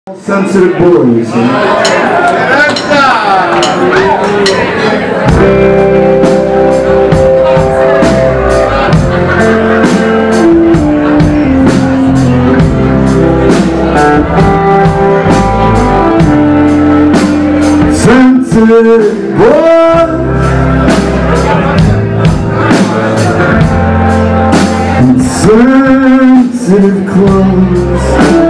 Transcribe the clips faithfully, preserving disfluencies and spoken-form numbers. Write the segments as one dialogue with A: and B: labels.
A: Sensitive boys. Sensitive boys and sensitive clothes.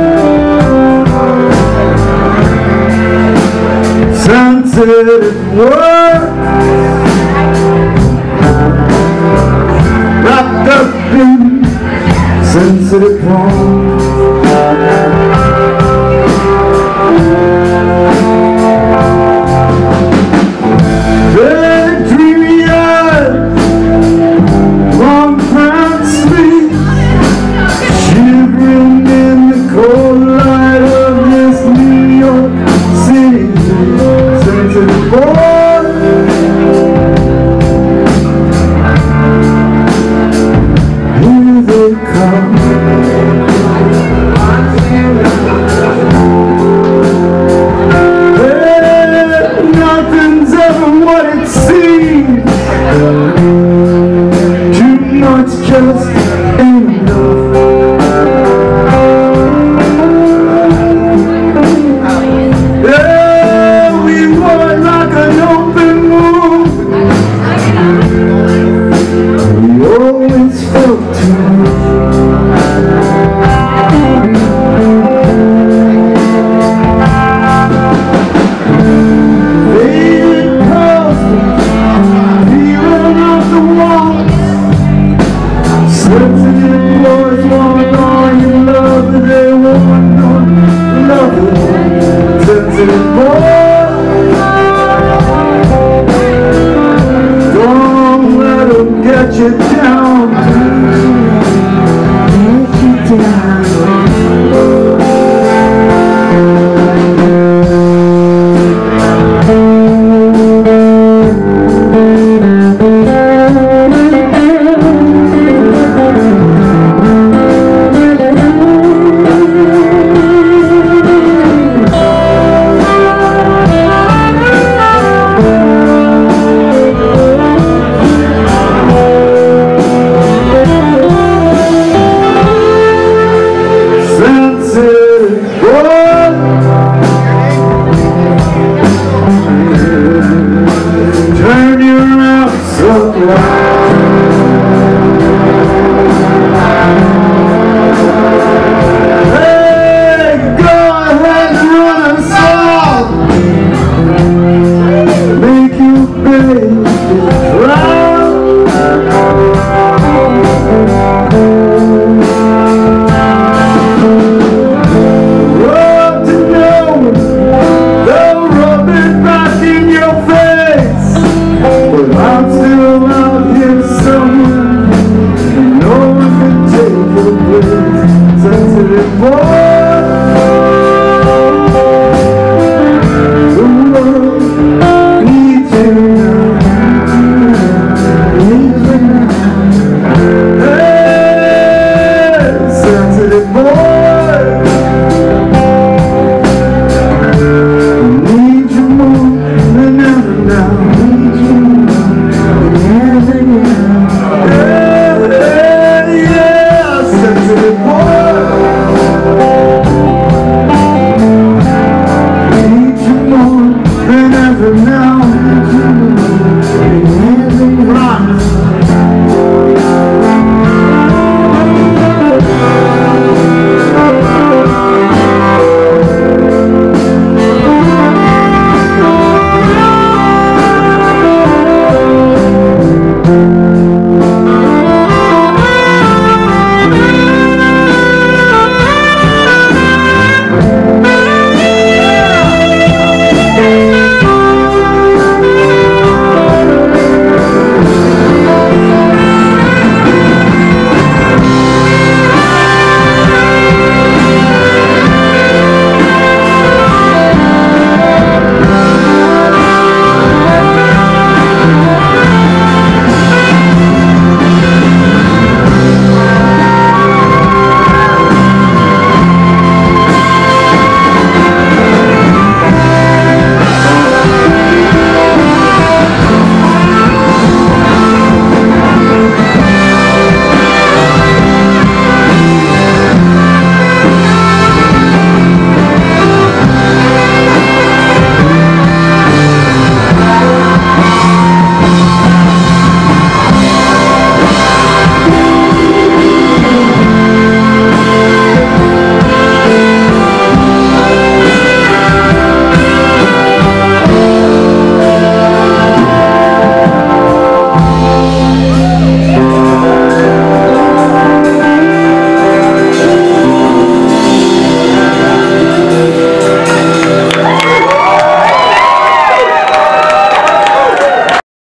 A: Sensitive words wrapped up in sensitive poems. Red dreamy eyes, long brown sleep, shivering in the cold light of this New York City. Sensitive boy, here they come. Hey, nothing's ever what it seems. Too much just ain't enough. Sensitive boys want all your love, but they want no love. Sensitive boys.